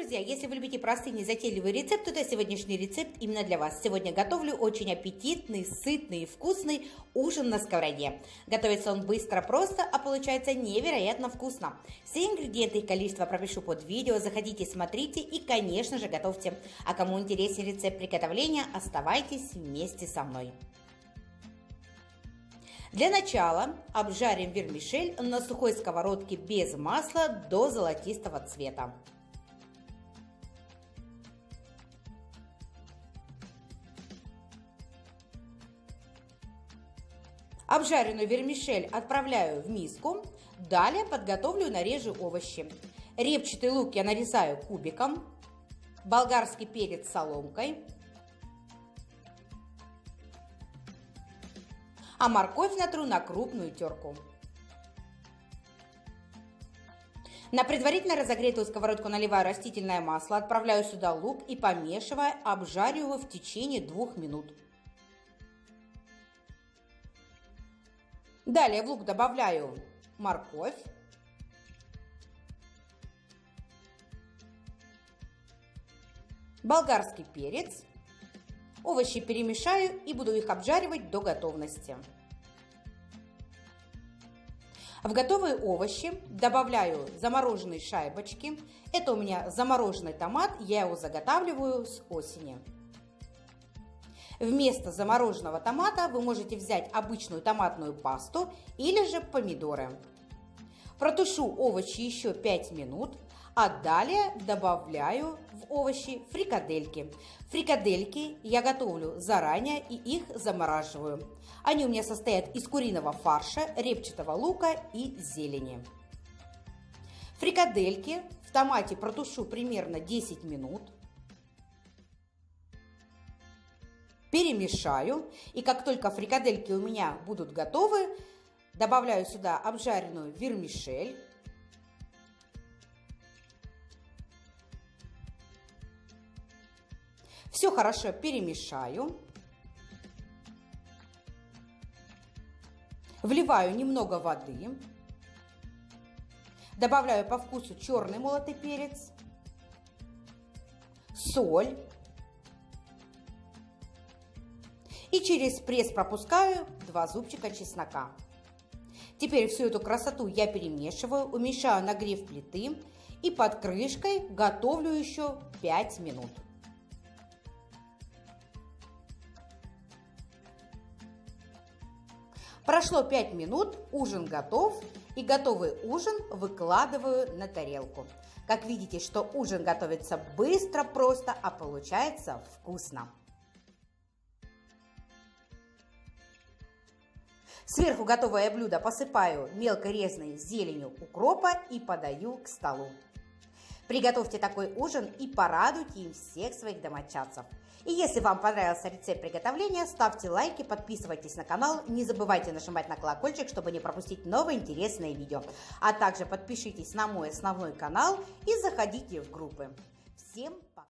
друзья, если вы любите простые незатейливые рецепты, то сегодняшний рецепт именно для вас. Сегодня готовлю очень аппетитный, сытный и вкусный ужин на сковороде. Готовится он быстро, просто, а получается невероятно вкусно. Все ингредиенты и количество пропишу под видео, заходите, смотрите и, конечно же, готовьте. А кому интересен рецепт приготовления, оставайтесь вместе со мной. Для начала обжарим вермишель на сухой сковородке без масла до золотистого цвета. Обжаренную вермишель отправляю в миску. Далее подготовлю и нарежу овощи. Репчатый лук я нарезаю кубиком. Болгарский перец соломкой. А морковь натру на крупную терку. На предварительно разогретую сковородку наливаю растительное масло, отправляю сюда лук и, помешивая, обжариваю в течение 2 минут. Далее в лук добавляю морковь, болгарский перец. Овощи перемешаю и буду их обжаривать до готовности. В готовые овощи добавляю замороженные шайбочки. Это у меня замороженный томат, я его заготавливаю с осени. Вместо замороженного томата вы можете взять обычную томатную пасту или же помидоры. Протушу овощи еще 5 минут, а далее добавляю в овощи фрикадельки. Фрикадельки я готовлю заранее и их замораживаю. Они у меня состоят из куриного фарша, репчатого лука и зелени. Фрикадельки в томате протушу примерно 10 минут. Перемешаю, и как только фрикадельки у меня будут готовы, добавляю сюда обжаренную вермишель. Все хорошо перемешаю. Вливаю немного воды. Добавляю по вкусу черный молотый перец, соль. И через пресс пропускаю 2 зубчика чеснока. Теперь всю эту красоту я перемешиваю, уменьшаю нагрев плиты и под крышкой готовлю еще 5 минут. Прошло 5 минут, ужин готов, и готовый ужин выкладываю на тарелку. Как видите, что ужин готовится быстро, просто, а получается вкусно. Сверху готовое блюдо посыпаю мелко резаной зеленью укропа и подаю к столу. Приготовьте такой ужин и порадуйте им всех своих домочадцев. И если вам понравился рецепт приготовления, ставьте лайки, подписывайтесь на канал, не забывайте нажимать на колокольчик, чтобы не пропустить новые интересные видео. А также подпишитесь на мой основной канал и заходите в группы. Всем пока!